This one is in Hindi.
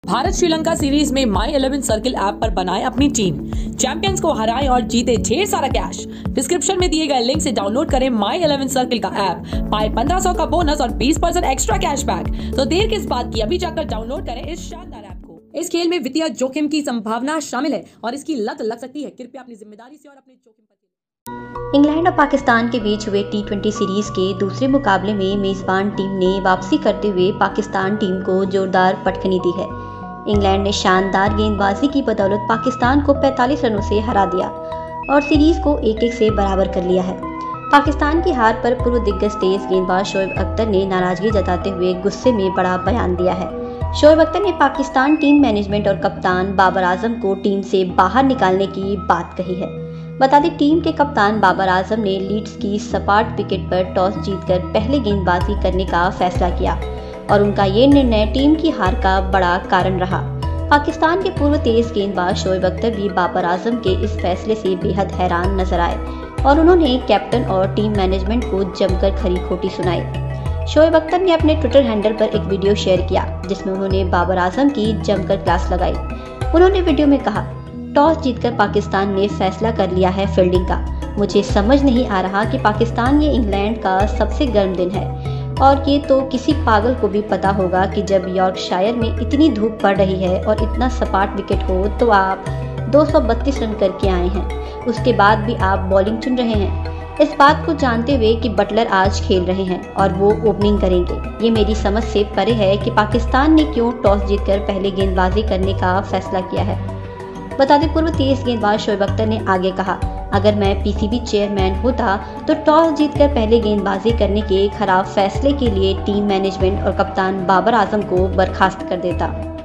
भारत श्रीलंका सीरीज में माई 11 सर्किल ऐप पर बनाए अपनी टीम, चैंपियंस को हराएं और जीते ढेर सारा कैश। डिस्क्रिप्शन में दिए गए लिंक से डाउनलोड करें माई 11 सर्किल का ऐप, पाए 1500 का बोनस और 20% एक्स्ट्रा कैशबैक। तो देर किस बात की, अभी जाकर डाउनलोड करें इस शानदार ऐप को। इस खेल में वित्तीय जोखिम की संभावना शामिल है और इसकी लत लग सकती है। कृपया अपनी जिम्मेदारी से और अपने जोखिम पर। इंग्लैंड और पाकिस्तान के बीच हुए T20 सीरीज के दूसरे मुकाबले में मेजबान टीम ने वापसी करते हुए पाकिस्तान टीम को जोरदार पटखनी दी है। इंग्लैंड ने शानदार गेंदबाजी की बदौलत पाकिस्तान को 45 रनों से हरा दिया और सीरीज को 1-1 से बराबर कर लिया है। पाकिस्तान की हार पर पूर्व दिग्गज तेज गेंदबाज शोएब अख्तर ने नाराजगी जताते हुए गुस्से में बड़ा बयान दिया है। शोएब अख्तर ने पाकिस्तान टीम मैनेजमेंट और कप्तान बाबर आजम को टीम से बाहर निकालने की बात कही है। बता दें, टीम के कप्तान बाबर आजम ने लीड्स की सपाट विकेट पर टॉस जीतकर पहले गेंदबाजी करने का फैसला किया और उनका ये निर्णय टीम की हार का बड़ा कारण रहा। पाकिस्तान के पूर्व तेज गेंदबाज शोएब अख्तर भी बाबर आजम के इस फैसले से बेहद हैरान नजर आए और उन्होंने कैप्टन और टीम मैनेजमेंट को जमकर खरी खोटी सुनाई। शोएब अख्तर ने अपने ट्विटर हैंडल पर एक वीडियो शेयर किया जिसमें उन्होंने बाबर आजम की जमकर क्लास लगाई। उन्होंने वीडियो में कहा, टॉस जीतकर पाकिस्तान ने फैसला कर लिया है फील्डिंग का। मुझे समझ नहीं आ रहा कि पाकिस्तान ये इंग्लैंड का सबसे गर्म दिन है और ये तो किसी पागल को भी पता होगा कि जब यॉर्कशायर में इतनी धूप पड़ रही है और इतना सपाट विकेट हो तो आप 232 रन करके आए हैं, उसके बाद भी आप बॉलिंग चुन रहे हैं। इस बात को जानते हुए कि बटलर आज खेल रहे हैं और वो ओपनिंग करेंगे, ये मेरी समझ से परे है कि पाकिस्तान ने क्यों टॉस जीतकर पहले गेंदबाजी करने का फैसला किया है। बता दें, पूर्व तेज गेंदबाज शोएब अख्तर ने आगे कहा, अगर मैं पीसीबी चेयरमैन होता तो टॉस जीतकर पहले गेंदबाजी करने के खराब फैसले के लिए टीम मैनेजमेंट और कप्तान बाबर आजम को बर्खास्त कर देता।